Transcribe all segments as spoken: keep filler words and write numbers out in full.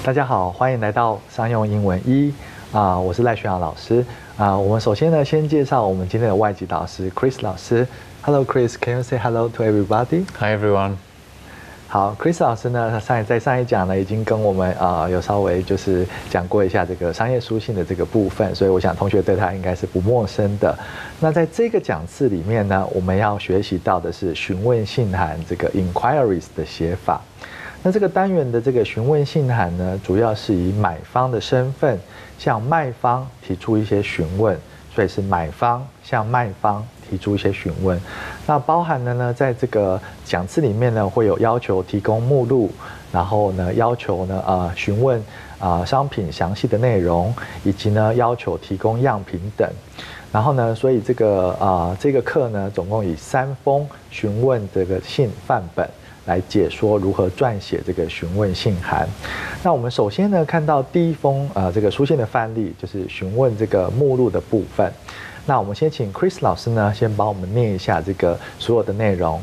大家好，欢迎来到商用英文一啊、我是赖学阳老师啊、我们首先呢，先介绍我们今天的外籍导师 Chris 老师。Hello Chris，can you say hello to everybody? Hi everyone. 好 ，Chris 老师呢，上在上一讲呢，已经跟我们啊、呃、有稍微就是讲过一下这个商业书信的这个部分，所以我想同学对他应该是不陌生的。那在这个讲次里面呢，我们要学习到的是询问信函这个 inquiries 的写法。那这个单元的这个询问信函呢，主要是以买方的身份向卖方提出一些询问，所以是买方向卖方提出一些询问。那包含了呢，在这个讲次里面呢，会有要求提供目录，然后呢要求呢呃询问啊、呃、商品详细的内容，以及呢要求提供样品等。然后呢，所以这个啊、呃、这个课呢，总共以三封询问这个信范本来解说如何撰写这个询问信函。那我们首先呢看到第一封呃这个书信的范例，就是询问这个目录的部分。那我们先请 Chris 老师呢，先帮我们念一下这个所有的内容。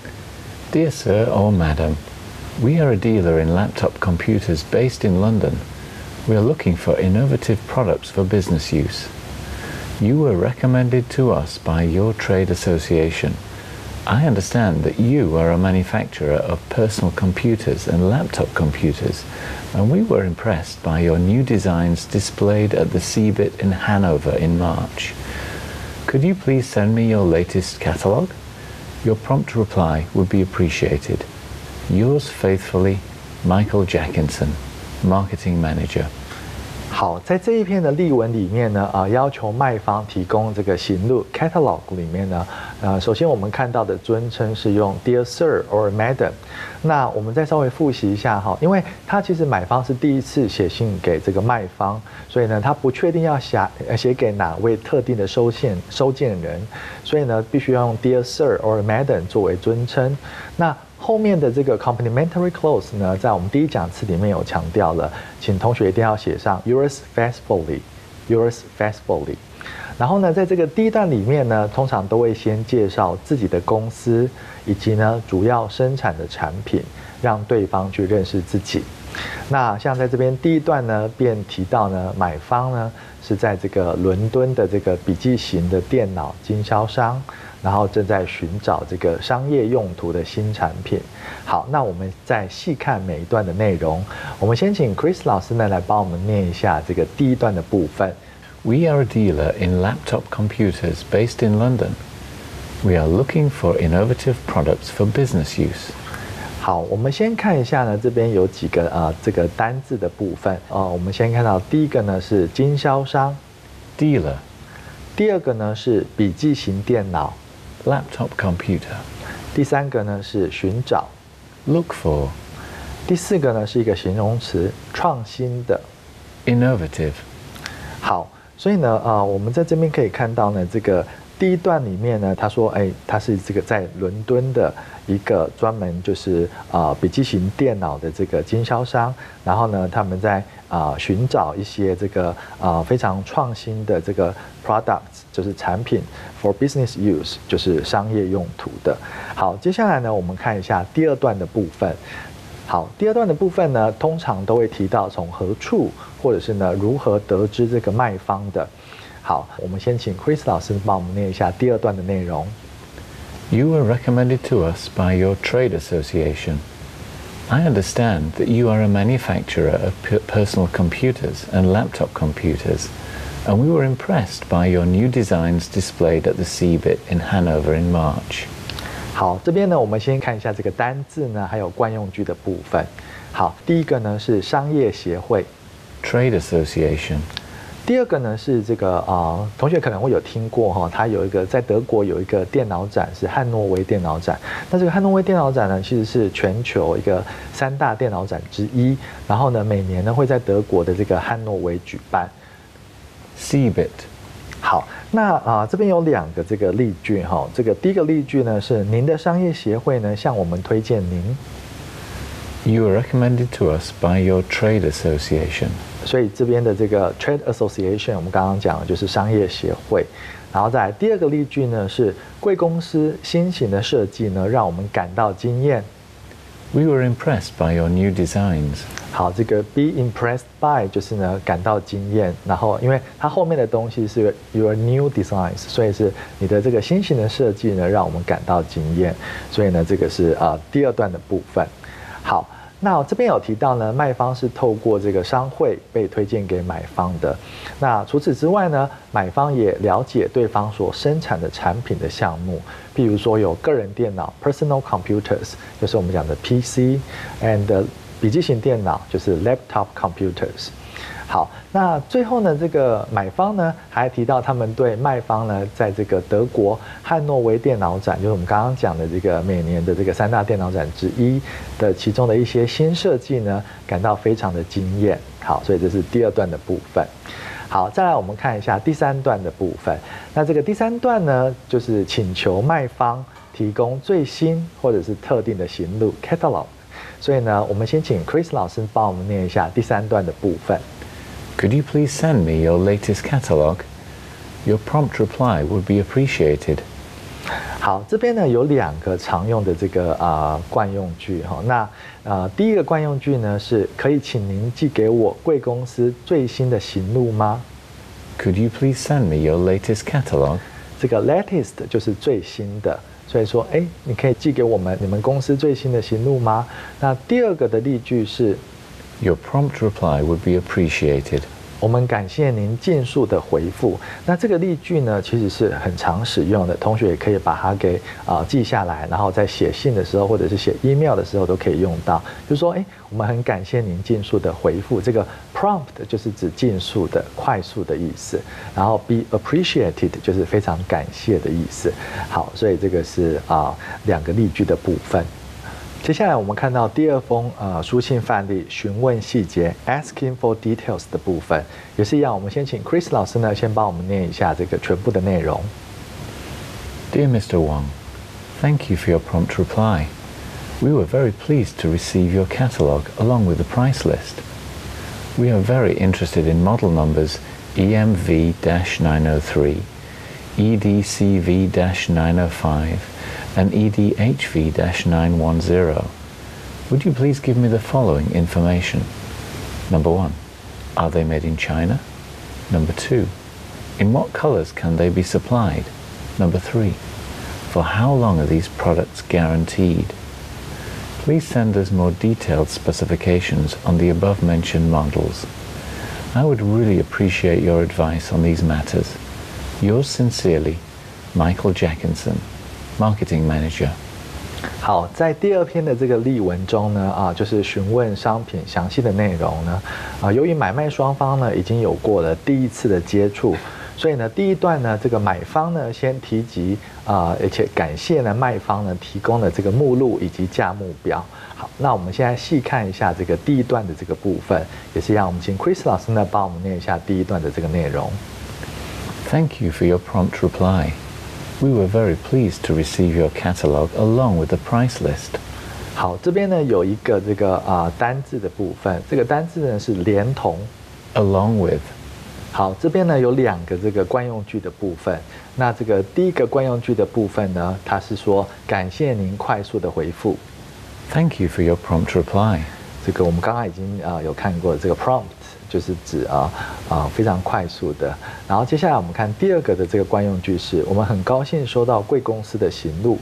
Dear Sir or Madam, we are a dealer in laptop computers based in London. We are looking for innovative products for business use. You were recommended to us by your trade association. I understand that you are a manufacturer of personal computers and laptop computers, and we were impressed by your new designs displayed at the C B I T in Hanover in March. Could you please send me your latest catalogue? Your prompt reply would be appreciated. Yours faithfully, Michael Jackinson, Marketing Manager. 好，在这一篇的例文里面呢，啊、呃，要求卖方提供这个行录 catalog 里面呢，呃，首先我们看到的尊称是用 Dear Sir or Madam。那我们再稍微复习一下哈，因为他其实买方是第一次写信给这个卖方，所以呢，他不确定要写写给哪位特定的收件收件人，所以呢，必须要用 Dear Sir or Madam 作为尊称。那后面的这个 complimentary clause 呢，在我们第一讲次里面有强调了，请同学一定要写上 yours faithfully, yours faithfully。然后呢，在这个第一段里面呢，通常都会先介绍自己的公司以及呢主要生产的产品，让对方去认识自己。那像在这边第一段呢，便提到呢，买方呢是在这个伦敦的这个笔记型的电脑经销商。然后正在寻找这个商业用途的新产品。好，那我们再细看每一段的内容。我们先请 Chris 老师呢来帮我们念一下这个第一段的部分。 We are a dealer in laptop computers based in London. We are looking for innovative products for business use. 好，我们先看一下呢，这边有几个呃这个单字的部分。呃，我们先看到第一个呢是经销商 Dealer. 第二个呢是笔记型电脑。 Laptop computer. 第三个呢是寻找 Look for. 第四个呢是一个形容词，创新的 Innovative. 好，所以呢，呃，我们在这边可以看到呢，这个第一段里面呢，他说，哎，他是这个在伦敦的一个专门就是啊、呃、笔记型电脑的这个经销商，然后呢，他们在啊、呃、寻找一些这个啊、呃、非常创新的这个 products， 就是产品 for business use， 就是商业用途的。好，接下来呢，我们看一下第二段的部分。好，第二段的部分呢，通常都会提到从何处，或者是呢如何得知这个卖方的。好，我们先请 Chris 老师帮我们念一下第二段的内容。 You were recommended to us by your trade association. I understand that you are a manufacturer of personal computers and laptop computers, and we were impressed by your new designs displayed at the C B I T in Hanover in March. 好，这边呢，我们先看一下这个单字呢，还有惯用句的部分。好，第一个呢是商业协会 Trade association. 第二个呢是这个啊、呃，同学可能会有听过哈，它有一个在德国有一个电脑展是汉诺威电脑展。那这个汉诺威电脑展呢，其实是全球一个三大电脑展之一。然后呢，每年呢会在德国的这个汉诺威举办。 C B I T. 好，那啊、呃、这边有两个这个例句哈。这个第一个例句呢是您的商业协会呢向我们推荐您。 You were recommended to us by your trade association. 所以这边的这个 trade association， 我们刚刚讲的就是商业协会。然后再来第二个例句呢是贵公司新型的设计呢让我们感到惊艳。 We were impressed by your new designs. 好，这个 be impressed by 就是呢感到惊艳，然后因为它后面的东西是 your new designs， 所以是你的这个新型的设计呢让我们感到惊艳，所以呢这个是啊、呃、第二段的部分。好，那这边有提到呢，卖方是透过这个商会被推荐给买方的。那除此之外呢，买方也了解对方所生产的产品的项目，譬如说有个人电脑 （personal computers）， 就是我们讲的 P C，and 笔记型电脑就是 laptop computers。好，那最后呢，这个买方呢还提到他们对卖方呢，在这个德国汉诺威电脑展，就是我们刚刚讲的这个每年的这个三大电脑展之一的其中的一些新设计呢，感到非常的惊艳。好，所以这是第二段的部分。好，再来我们看一下第三段的部分。那这个第三段呢，就是请求卖方提供最新或者是特定的型录 catalog。所以呢，我们先请 Chris 老师帮我们念一下第三段的部分。 Could you please send me your latest catalog? Your prompt reply would be appreciated. 好，这边呢有两个常用的这个啊、呃、惯用句哈。那呃第一个惯用句呢是可以请您寄给我贵公司最新的型录吗 Could you please send me your latest catalog? 这个 latest 就是最新的。所以说，哎，你可以寄给我们你们公司最新的型录吗？那第二个的例句是 Your prompt reply would be appreciated. 我们感谢您尽速的回复。那这个例句呢，其实是很常使用的，同学也可以把它给啊、呃、记下来，然后在写信的时候或者是写 email 的时候都可以用到。就是说，哎，我们很感谢您尽速的回复。这个 prompt 就是指尽速的、快速的意思，然后 be appreciated 就是非常感谢的意思。好，所以这个是啊、呃、两个例句的部分。接下来我们看到第二封呃书信范例询问细节 asking for details 的部分，也是一样，我们先请 Chris 老师呢先帮我们念一下这个全部的内容。 Dear Mister Wang, thank you for your prompt reply. We were very pleased to receive your catalogue along with the price list. We are very interested in model numbers E M V nine oh three, E D C V nine oh five, and E D H V nine one zero. Would you please give me the following information? Number one, are they made in China? Number two, in what colors can they be supplied? Number three, for how long are these products guaranteed? Please send us more detailed specifications on the above mentioned models. I would really appreciate your advice on these matters. Yours sincerely, Michael Jackinson.Marketing Manager。 好，在第二篇的这个例文中呢，啊，就是询问商品详细的内容呢，啊，由于买卖双方呢已经有过了第一次的接触，所以呢，第一段呢，这个买方呢先提及啊，而且感谢呢卖方呢提供的这个目录以及价目表。好，那我们现在细看一下这个第一段的这个部分，也是让我们请 Chris 老师呢帮我们念一下第一段的这个内容。 Thank you for your prompt reply.We were very pleased to receive your catalog along with the price list. 好，这边呢有一个这个啊、呃、单字的部分，这个单字呢是连同 ，along with。 好，这边呢有两个这个惯用句的部分。那这个第一个惯用句的部分呢，它是说感谢您快速的回复。 Thank you for your prompt reply. 这个我们刚刚已经啊、呃、有看过，这个 prompt 就是指啊啊、呃、非常快速的。然后接下来我们看第二个的这个惯用句是，我们很高兴收到贵公司的型录。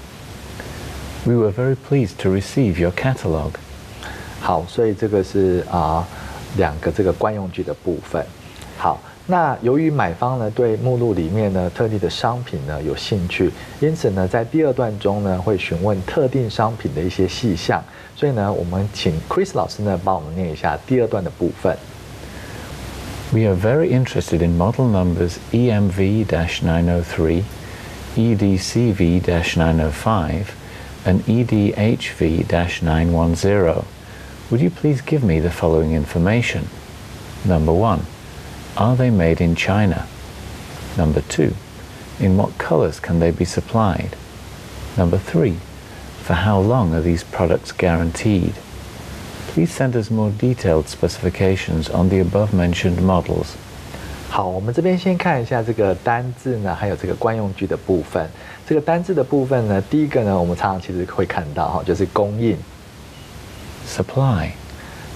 We were very pleased to receive your catalog. 好，所以这个是啊、呃、两个这个惯用句的部分。好，那由于买方呢对目录里面呢特定的商品呢有兴趣，因此呢在第二段中呢会询问特定商品的一些细项。所以呢，我们请 Chris 老师呢帮我们念一下第二段的部分。 We are very interested in model numbers E M V nine oh three, E D C V nine oh five, and E D H V nine one zero. Would you please give me the following information? Number one, are they made in China? Number two, in what colors can they be supplied? Number three,For how long are these products guaranteed? Please send us more detailed specifications on the above-mentioned models. 好，我们这边先看一下这个单字呢，还有这个惯用句的部分。这个单字的部分呢，第一个呢，我们常常其实会看到哈，就是供应 Supply。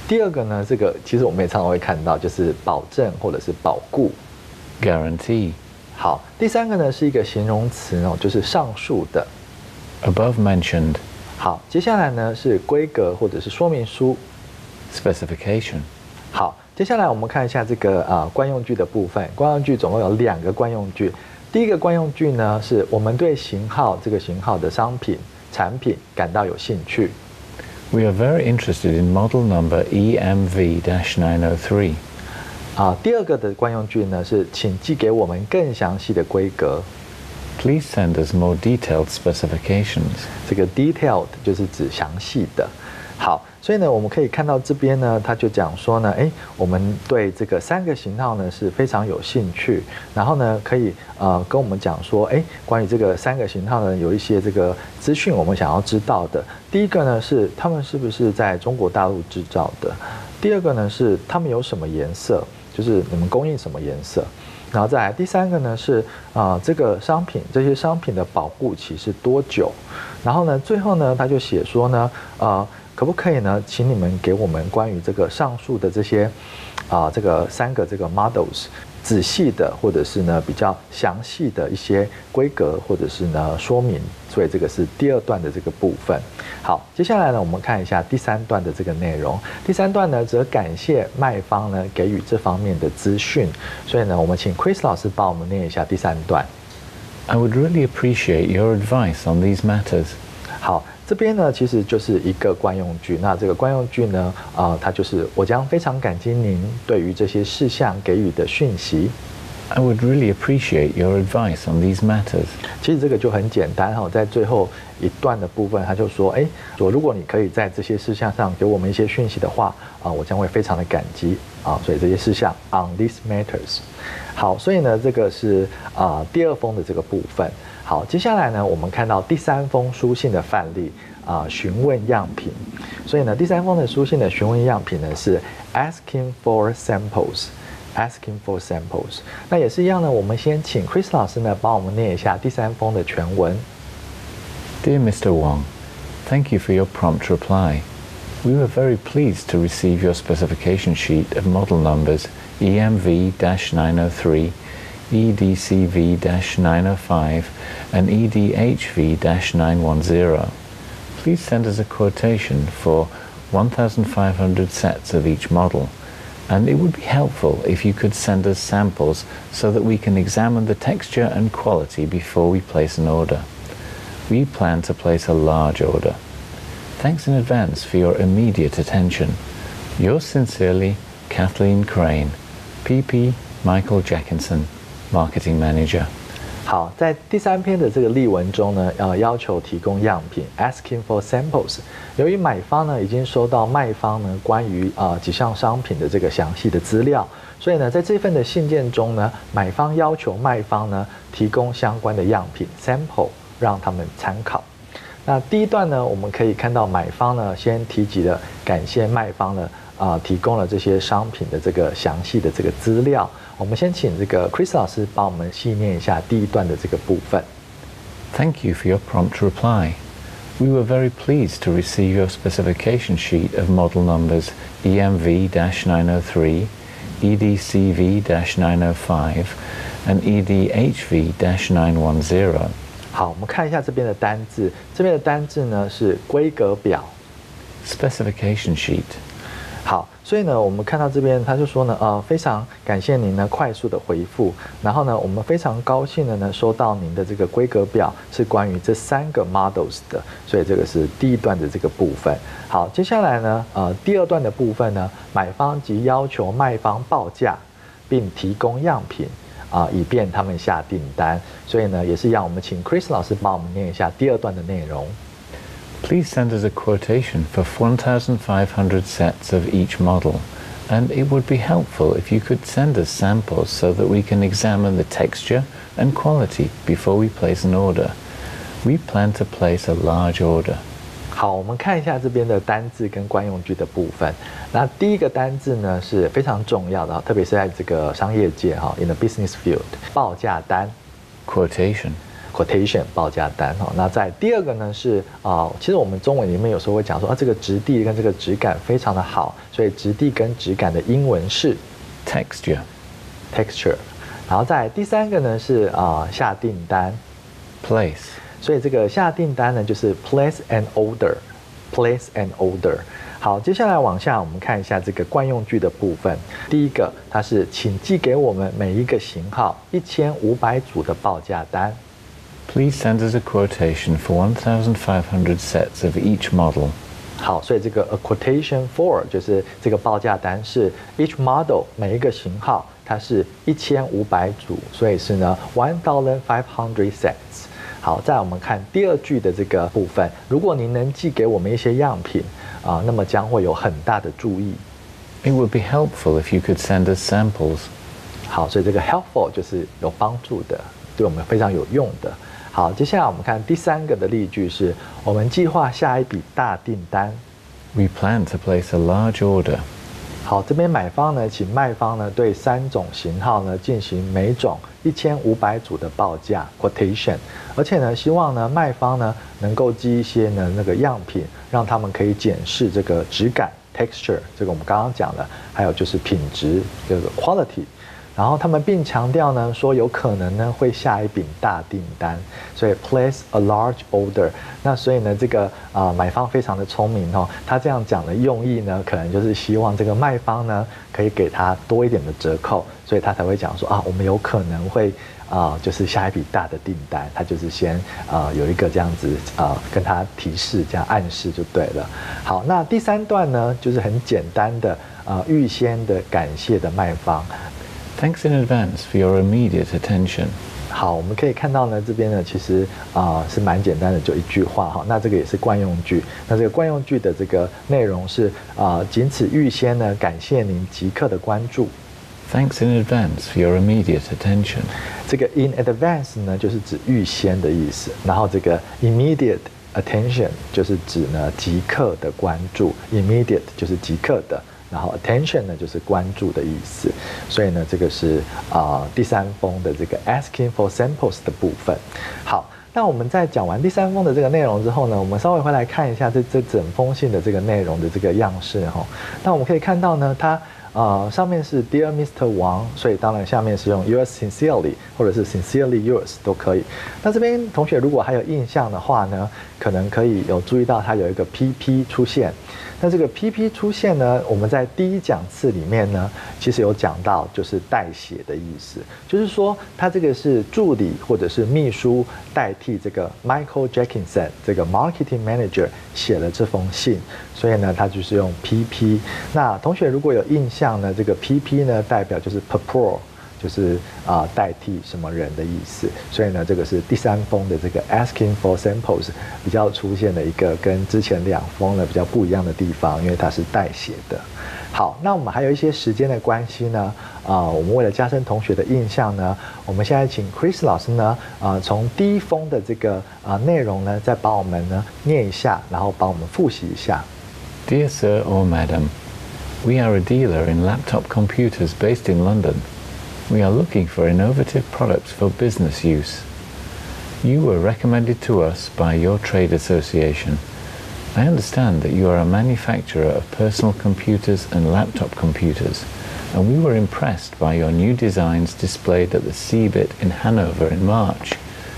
第二个呢，这个其实我们也常常会看到，就是保证或者是保固 guarantee。 好，第三个呢是一个形容词哦，就是上述的 above mentioned。 好，接下来呢是规格或者是说明书 specification。 好，接下来我们看一下这个啊、呃、惯用句的部分。惯用句总共有两个惯用句。第一个惯用句呢，是我们对型号这个型号的商品产品感到有兴趣。 We are very interested in model number E M V nine oh three。 啊，第二个的惯用句呢是，请寄给我们更详细的规格。 Please send us more detailed specifications。 这个 detailed 就是指详细的。好，所以呢，我们可以看到这边呢，他就讲说呢，哎，我们对这个三个型号呢是非常有兴趣，然后呢，可以呃跟我们讲说，哎，关于这个三个型号呢，有一些这个资讯我们想要知道的。第一个呢是他们是不是在中国大陆制造的？第二个呢是他们有什么颜色？就是你们供应什么颜色？然后再来第三个呢是啊、呃、这个商品这些商品的保护期是多久？然后呢最后呢他就写说呢呃可不可以呢请你们给我们关于这个上述的这些啊、呃、这个三个这个 models 仔细的或者是呢比较详细的一些规格或者是呢说明。所以这个是第二段的这个部分。好，接下来呢我们看一下第三段的这个内容。第三段呢则感谢卖方呢给予这方面的资讯。所以呢我们请 Chris 老师帮我们念一下第三段。 I would really appreciate your advice on these matters。 好，这边呢其实就是一个惯用句。那这个惯用句呢，呃，它就是我将非常感激您对于这些事项给予的讯息。 I would really appreciate your advice on these matters。 其实这个就很简单哈，在最后一段的部分，他就说，哎，说如果你可以在这些事项上给我们一些讯息的话，啊，我将会非常的感激啊。所以这些事项 on these matters。好，所以呢，这个是啊第二封的这个部分。好，接下来呢，我们看到第三封书信的范例啊，询问样品。所以呢，第三封的书信的询问样品呢是 asking for samples。asking for samples。 那也是一样呢，我们先请 Chris 老师呢帮我们念一下第三封的全文。 Dear Mister Wong, thank you for your prompt reply. We were very pleased to receive your specification sheet of model numbers E M V nine oh three, E D C V nine oh five, and E D H V nine one zero. Please send us a quotation for one thousand five hundred sets of each model. And it would be helpful if you could send us samples so that we can examine the texture and quality before we place an order. We plan to place a large order. Thanks in advance for your immediate attention. Yours sincerely, Kathleen Crane, P P Michael Jackinson, Marketing Manager. 好，在第三篇的这个例文中呢，呃，要求提供样品 ，asking for samples。由于买方呢已经收到卖方呢关于呃几项商品的这个详细的资料，所以呢，在这份的信件中呢，买方要求卖方呢提供相关的样品 sample， 让他们参考。那第一段呢，我们可以看到买方呢先提及了感谢卖方呢啊、呃、提供了这些商品的这个详细的这个资料。我们先请这个 Chris 老师帮我们细念一下第一段的这个部分。 Thank you for your prompt reply. We were very pleased to receive your specification sheet of model numbers E M V nine oh three, E D C V nine oh five, and E D H V nine one zero. 好，我们看一下这边的单字。这边的单字呢是规格表 specification sheet。 好，所以呢，我们看到这边，他就说呢，呃，非常感谢您呢快速的回复，然后呢，我们非常高兴的呢收到您的这个规格表是关于这三个 models 的，所以这个是第一段的这个部分。好，接下来呢，呃，第二段的部分呢，买方即要求卖方报价，并提供样品啊、呃，以便他们下订单。所以呢，也是让我们请 Chris 老师帮我们念一下第二段的内容。 Please send us a quotation for one thousand five hundred sets of each model, and it would be helpful if you could send us samples so that we can examine the texture and quality before we place an order. We plan to place a large order. 好，我们看一下这边的单字跟惯用句的部分。那第一个单字呢是非常重要的，特别是在这个商业界哈 ，in the business field， 报价单 quotation。 quotation 报价单哈。那在第二个呢是啊、呃，其实我们中文里面有时候会讲说啊，这个质地跟这个质感非常的好，所以质地跟质感的英文是 texture texture。然后在第三个呢是啊、呃、下订单 place， 所以这个下订单呢就是 place an order place an order。好，接下来往下我们看一下这个惯用句的部分。第一个，它是请寄给我们每一个型号一千五百组的报价单。 Please send us a quotation for one thousand five hundred sets of each model。 好，所以这个 a quotation for 就是这个报价单是 each model 每一个型号，它是一千五百组，所以是呢 one thousand five hundred sets。好，再来我们看第二句的这个部分，如果您能寄给我们一些样品。啊，那么将会有很大的注意。 It would be helpful if you could send us samples。 好，所以这个 helpful 就是有帮助的，对我们非常有用的。好，接下来我们看第三个的例句是：我们计划下一笔大订单。 We plan to place a large order。 好，这边买方呢，请卖方呢对三种型号呢进行每种一千五百组的报价 quotation， 而且呢，希望呢卖方呢能够寄一些呢那个样品，让他们可以检视这个质感 texture， 这个我们刚刚讲的，还有就是品质这个 quality。然后他们并强调呢，说有可能呢会下一笔大订单，所以 place a large order。那所以呢，这个啊、呃、买方非常的聪明哦，他这样讲的用意呢，可能就是希望这个卖方呢可以给他多一点的折扣，所以他才会讲说啊，我们有可能会啊、呃、就是下一笔大的订单，他就是先啊、呃、有一个这样子啊、呃、跟他提示这样暗示就对了。好，那第三段呢就是很简单的啊、呃、预先的感谢的卖方。 Thanks in advance for your immediate attention。 好，我们可以看到呢，这边呢其实啊、呃、是蛮简单的，就一句话哈。那这个也是惯用句。那这个惯用句的这个内容是啊、呃，仅此预先呢感谢您即刻的关注。 Thanks in advance for your immediate attention。 这个 in advance 呢就是指预先的意思，然后这个 immediate attention 就是指呢即刻的关注 ，immediate 就是即刻的。然后 attention 呢就是关注的意思，所以呢这个是啊、呃、第三封的这个 asking for samples 的部分。好，那我们在讲完第三封的这个内容之后呢，我们稍微回来看一下这这整封信的这个内容的这个样式哈。那我们可以看到呢，它呃上面是 Dear Mister Wang， 所以当然下面是用 Yours sincerely 或者是 Sincerely Yours 都可以。那这边同学如果还有印象的话呢，可能可以有注意到它有一个 P P 出现。那这个 P P 出现呢，我们在第一讲次里面呢，其实有讲到，就是代写的意思，就是说他这个是助理或者是秘书代替这个 Michael Jackinson 这个 Marketing Manager 写了这封信，所以呢，他就是用 P P。那同学如果有印象呢，这个 P P 呢代表就是 purport。就是啊、呃、代替什么人的意思，所以呢，这个是第三封的这个 asking for samples 比较出现的一个跟之前两封呢比较不一样的地方，因为它是代写的。好，那我们还有一些时间的关系呢，啊、呃，我们为了加深同学的印象呢，我们现在请 Chris 老师呢，啊、呃，从第一封的这个啊、呃、内容呢，再帮我们呢念一下，然后帮我们复习一下。 Dear Sir or Madam, we are a dealer in laptop computers based in London. We are looking for innovative products for business use. You were recommended to us by your trade association. I understand that you are a manufacturer of personal computers and laptop computers, and we were impressed by your new designs displayed at the C B I T in Hanover in March.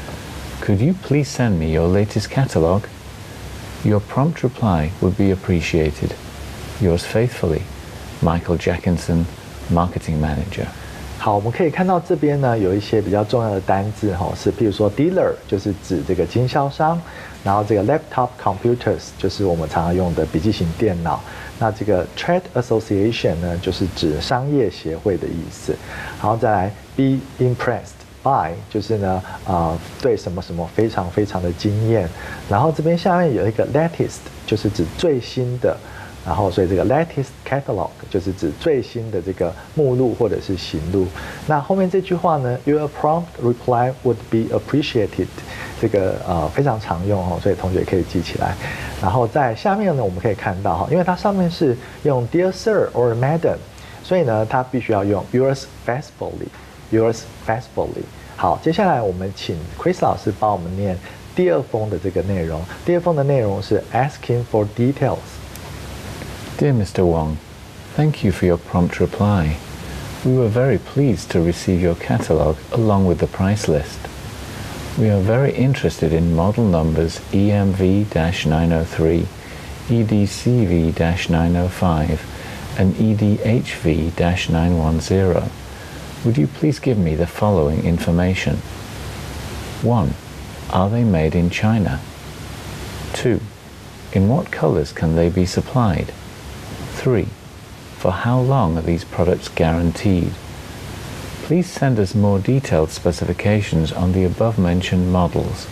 Could you please send me your latest catalogue? Your prompt reply would be appreciated. Yours faithfully, Michael Jackinson, Marketing Manager. 好，我们可以看到这边呢有一些比较重要的单字哈，是譬如说 dealer 就是指这个经销商，然后这个 laptop computers 就是我们常常用的笔记型电脑，那这个 trade association 呢就是指商业协会的意思，然后再来 be impressed by 就是呢啊、呃、对什么什么非常非常的惊艳，然后这边下面有一个 latest 就是指最新的。然后，所以这个 latest catalog 就是指最新的这个目录或者是型录。那后面这句话呢 ，Your prompt reply would be appreciated， 这个呃非常常用哦，所以同学可以记起来。然后在下面呢，我们可以看到哈，因为它上面是用 Dear Sir or Madam， 所以呢，它必须要用 Yours faithfully，Yours faithfully。 好，接下来我们请 Chris 老师帮我们念第二封的这个内容。第二封的内容是 asking for details. Dear Mister Wong, thank you for your prompt reply. We were very pleased to receive your catalogue along with the price list. We are very interested in model numbers E M V nine oh three, E D C V nine oh five, and E D H V nine one zero. Would you please give me the following information? one. Are they made in China? two. In what colors can they be supplied? three. For how long are these products guaranteed? Please send us more detailed specifications on the above-mentioned models.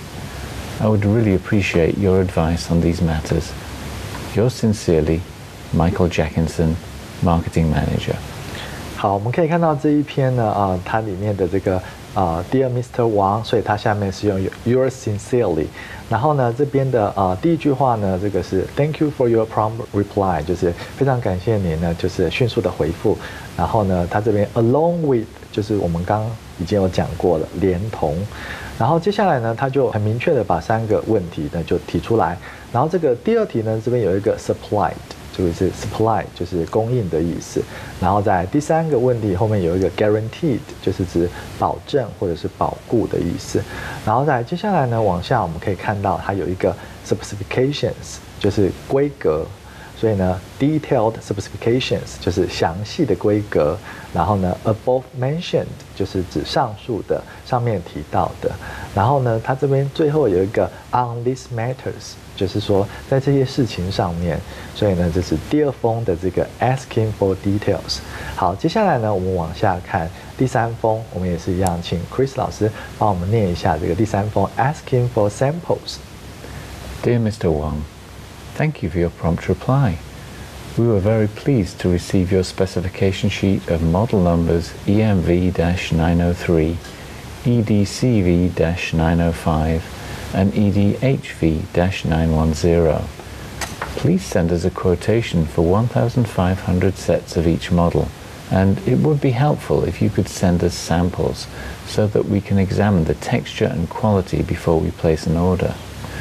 I would really appreciate your advice on these matters. Yours sincerely, Michael Jackinson, Marketing Manager. 好，我们可以看到这一篇呢，啊、呃，它里面的这个啊、呃、，Dear Mister Wang， 所以它下面是用 Yours sincerely。然后呢，这边的啊、呃、第一句话呢，这个是 Thank you for your prompt reply， 就是非常感谢您呢，就是迅速的回复。然后呢，它这边 Along with 就是我们刚刚已经有讲过了，连同。然后接下来呢，他就很明确的把三个问题呢就提出来。然后这个第二题呢，这边有一个 supplied。这个是 supply 就是供应的意思，然后在第三个问题后面有一个 guaranteed 就是指保证或者是保固的意思，然后在接下来呢往下我们可以看到它有一个 specifications 就是规格，所以呢 detailed specifications 就是详细的规格，然后呢 above mentioned 就是指上述的上面提到的，然后呢它这边最后有一个 on these matters。就是说，在这些事情上面，所以呢，这是第二封的这个 asking for details。好，接下来呢，我们往下看第三封，我们也是一样，请 Chris 老师帮我们念一下这个第三封 asking for samples。 Dear Mister Wang, thank you for your prompt reply. We were very pleased to receive your specification sheet of model numbers E M V nine oh three, E D C V nine oh five, and E D H V nine one zero. Please send us a quotation for one thousand five hundred sets of each model, and it would be helpful if you could send us samples so that we can examine the texture and quality before we place an order.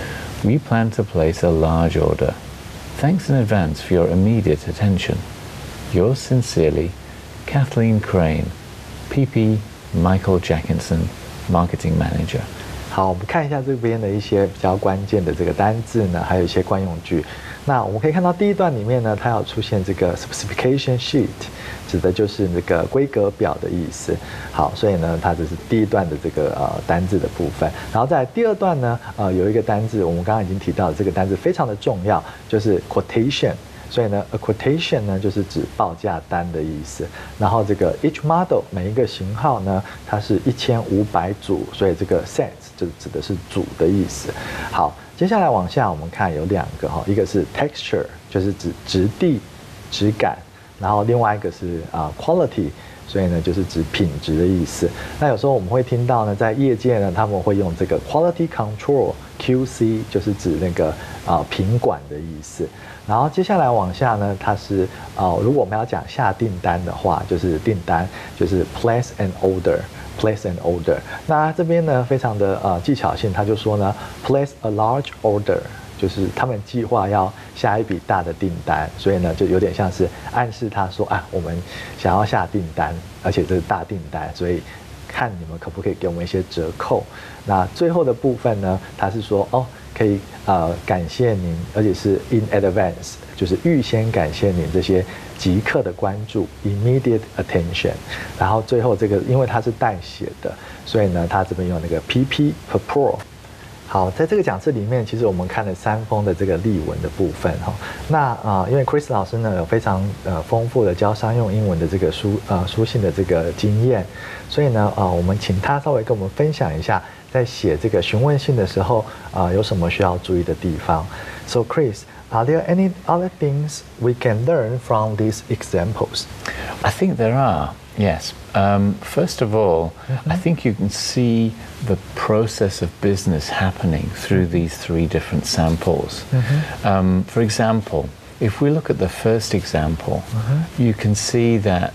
We plan to place a large order. Thanks in advance for your immediate attention. Yours sincerely, Kathleen Crane, P P Michael Jackinson, Marketing Manager. 好，我们看一下这边的一些比较关键的这个单字呢，还有一些惯用句。那我们可以看到第一段里面呢，它有出现这个 specification sheet， 指的就是那个规格表的意思。好，所以呢，它这是第一段的这个呃单字的部分。然后在第二段呢，呃，有一个单字，我们刚刚已经提到的这个单字非常的重要，就是 quotation。所以呢 ，a quotation 呢就是指报价单的意思。然后这个 each model 每一个型号呢，它是一千五百组，所以这个 sets 就指的是组的意思。好，接下来往下我们看有两个哈，一个是 texture 就是指质地、质感，然后另外一个是啊、呃、quality。所以呢，就是指品质的意思。那有时候我们会听到呢，在业界呢，他们会用这个 quality control Q C， 就是指那个啊、呃、品管的意思。然后接下来往下呢，它是啊、呃，如果我们要讲下订单的话，就是订单，就是 place an order。place an order。那这边呢，非常的呃技巧性，他就说呢 ，place a large order。就是他们计划要下一笔大的订单，所以呢，就有点像是暗示他说啊，我们想要下订单，而且这是大订单，所以看你们可不可以给我们一些折扣。那最后的部分呢，他是说哦，可以呃感谢您，而且是 in advance， 就是预先感谢您这些即刻的关注 immediate attention。然后最后这个因为它是代写的，所以呢，它这边用那个 P P purport。好，在这个讲次里面，其实我们看了三封的这个例文的部分哈。那啊、呃，因为 Chris 老师呢有非常呃丰富的教商用英文的这个书呃书信的这个经验，所以呢啊、呃，我们请他稍微跟我们分享一下，在写这个询问信的时候啊、呃，有什么需要注意的地方。So Chris, are there any other things we can learn from these examples? I think there are. Yes. Um, first of all, mm-hmm. I think you can see the process of business happening through these three different samples. Mm-hmm. Um, for example, if we look at the first example, mm-hmm. you can see that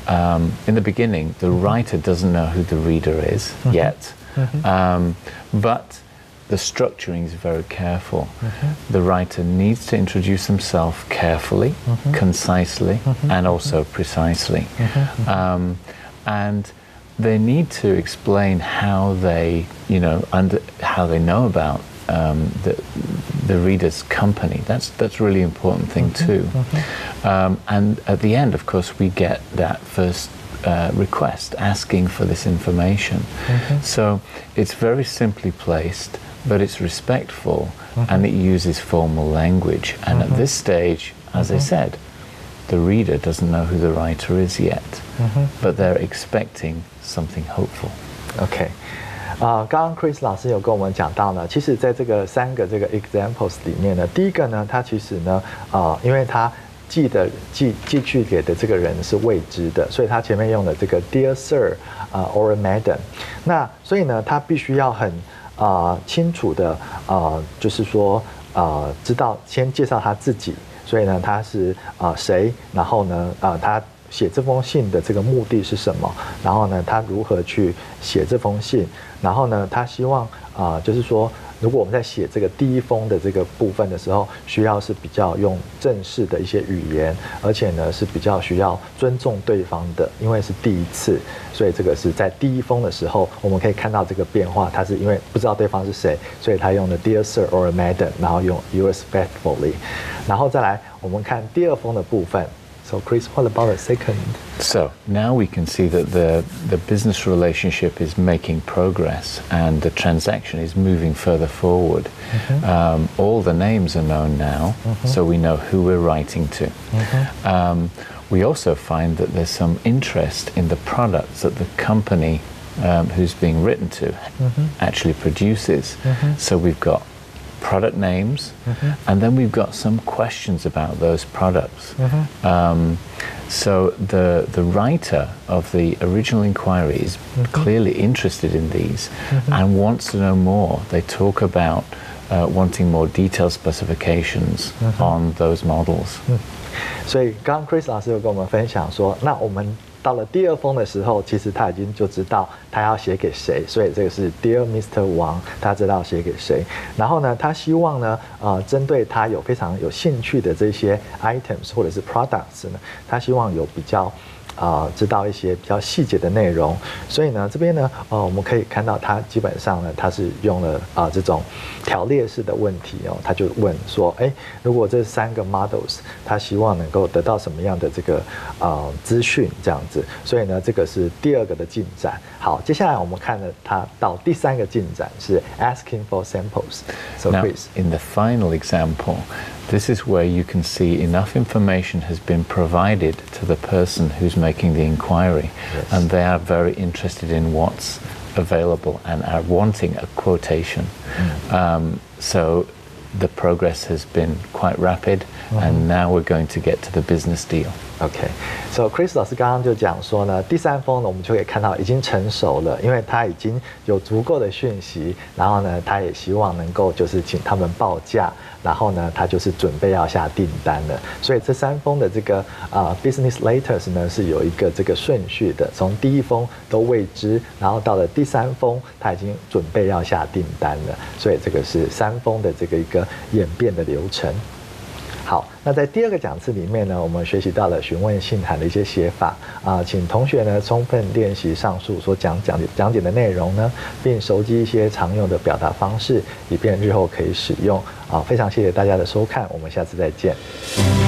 um, in the beginning, the writer doesn't know who the reader is mm-hmm. yet, mm-hmm. Um, but the structuring is very careful. Mm-hmm. The writer needs to introduce himself carefully, mm-hmm. concisely, mm-hmm. and also precisely. Mm-hmm. Um, and they need to explain how they, you know, under, how they know about um, the, the reader's company. That's that's a really important thing mm-hmm. too. Mm-hmm. Um, and at the end, of course, we get that first uh, request asking for this information. Mm-hmm. So it's very simply placed, but it's respectful, mm-hmm. and it uses formal language. And mm-hmm. at this stage, as mm-hmm. I said, the reader doesn't know who the writer is yet, mm-hmm. but they're expecting something hopeful. OK， 啊、呃，刚刚 Chris 老师有跟我们讲到呢，其实在这个三个这个 examples 里面呢，第一个呢，它其实呢，啊、呃，因为它寄的寄寄去给的这个人是未知的，所以他前面用的这个 Dear Sir 啊、呃、or Madam， 那所以呢，他必须要很啊、呃、清楚的啊、呃，就是说啊、呃，知道先介绍他自己，所以呢，他是啊、呃、谁，然后呢啊、呃、他写这封信的这个目的是什么，然后呢他如何去写这封信，然后呢他希望啊、呃、就是说。如果我们在写这个第一封的这个部分的时候，需要是比较用正式的一些语言，而且呢是比较需要尊重对方的，因为是第一次，所以这个是在第一封的时候，我们可以看到这个变化，它是因为不知道对方是谁，所以他用的 Dear Sir or Madam， 然后用 Yours faithfully， 然后再来我们看第二封的部分。So Chris, what about the second? So now we can see that the, the business relationship is making progress and the transaction is moving further forward. Mm-hmm. um, all the names are known now, mm-hmm. so we know who we're writing to. Mm-hmm. um, we also find that there's some interest in the products that the company um, who's being written to mm-hmm. actually produces. Mm-hmm. So we've got product names, mm-hmm. and then we've got some questions about those products. Mm-hmm. um, so the the writer of the original inquiry is mm-hmm. clearly interested in these mm-hmm. and wants to know more. They talk about uh, wanting more detailed specifications mm-hmm. on those models. 嗯，所以刚刚 Chris 老师有跟我们分享说，那我们到了第二封的时候，其实他已经就知道他要写给谁，所以这个是 Dear Mister Wang， 他知道写给谁。然后呢，他希望呢，呃，针对他有非常有兴趣的这些 items 或者是 products 呢，他希望有比较。啊、呃，知道一些比较细节的内容，所以呢，这边呢，呃，我们可以看到它基本上呢，它是用了啊、呃、这种条列式的问题哦，他就问说，哎，如果这三个 models， 他希望能够得到什么样的这个呃资讯这样子，所以呢，这个是第二个的进展。好，接下来我们看了它到第三个进展是 asking for samples. So now, Chris, in the final example. This is where you can see enough information has been provided to the person who's making the inquiry, yes. and they are very interested in what's available and are wanting a quotation. Mm. Um, so the progress has been quite rapid, mm-hmm. and now we're going to get to the business deal. OK， so Chris 老师刚刚就讲说呢，第三封呢，我们就可以看到已经成熟了，因为他已经有足够的讯息，然后呢，他也希望能够就是请他们报价，然后呢，他就是准备要下订单了。所以这三封的这个啊、呃、business letters 呢是有一个这个顺序的，从第一封都未知，然后到了第三封，他已经准备要下订单了。所以这个是三封的这个一个演变的流程。好，那在第二个讲次里面呢，我们学习到了询问信函的一些写法啊、呃，请同学呢充分练习上述所讲讲讲解的内容呢，并熟记一些常用的表达方式，以便日后可以使用啊、呃。非常谢谢大家的收看，我们下次再见。